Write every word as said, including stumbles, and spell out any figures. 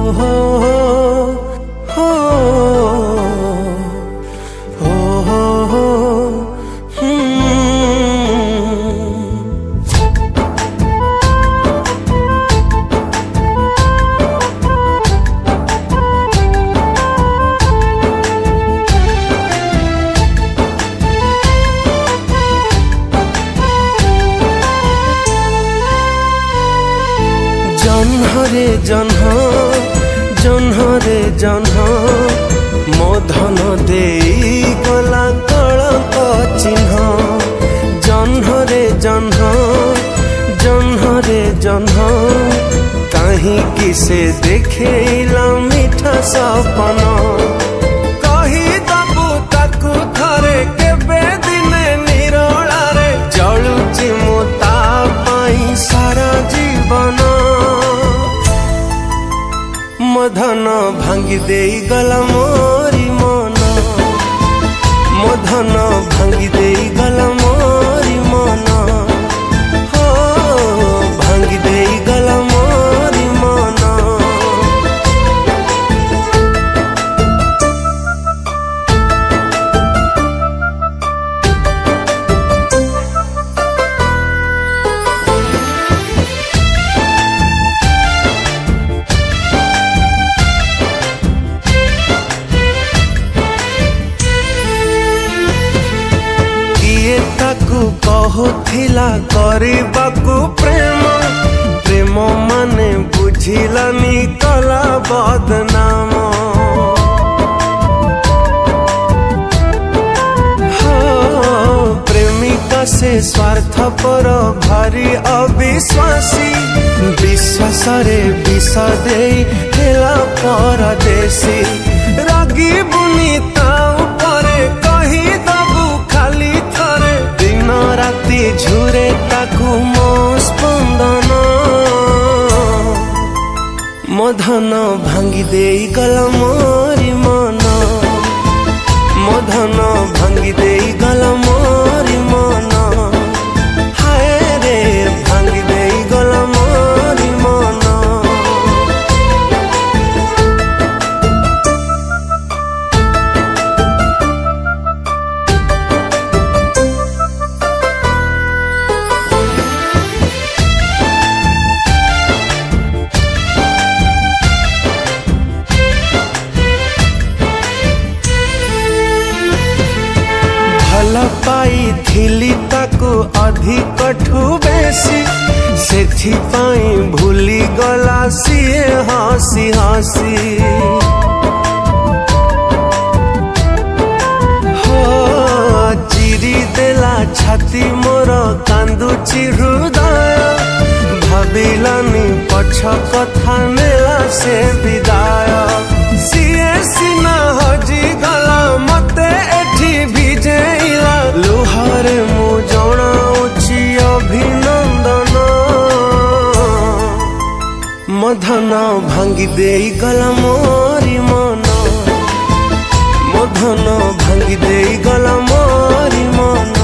हो हो हो हो हो जन्हरे जन्ह जन्हरे जन्ह मो धन दे गला कलंक चिन्ह जन्हरे जन्ह जन्हरे जन्ह कहीं किसे देखेला मीठा सपन कही दबु ताकू थरे केबे दिने निरोलारे जलुची मो ता पाई सारा जीवन मधन भांगी दे गला मोरी मन मधन भांगी दे गला मोरी मन हो भांगी दे गला मोरी मन कहुथिला करबाकू प्रेम प्रेम माने बुझिलानी कला बदनाम प्रेमिका से स्वार्थपर भारी अविश्वासी विश्वास रे विष दे हेला परदेसी रागी बुनी ता उपरे कही दबु खाली थरे दिन राति झुरे ताकू मो स्पंदन मधन भांगी दे गला मोरी मन मधन भांगी दे गला मोरी मन हाय रे भांगी दे गला मोरी मन भल पाई थिली ताकू अधिक ठू बेसी सेथि पाई भूली गला सिए हसी हसी हो चिरी देला छाती मोर कांदुची हृदय भाविलानी पछ कथा नेला से विदाय सिए सिना हजी गला मते एठी भिजेला लुहारे मु जणाउची अभिनंदन मधन भांगी दे गला मोरी मन मधन भांगी दे गला मोरी मन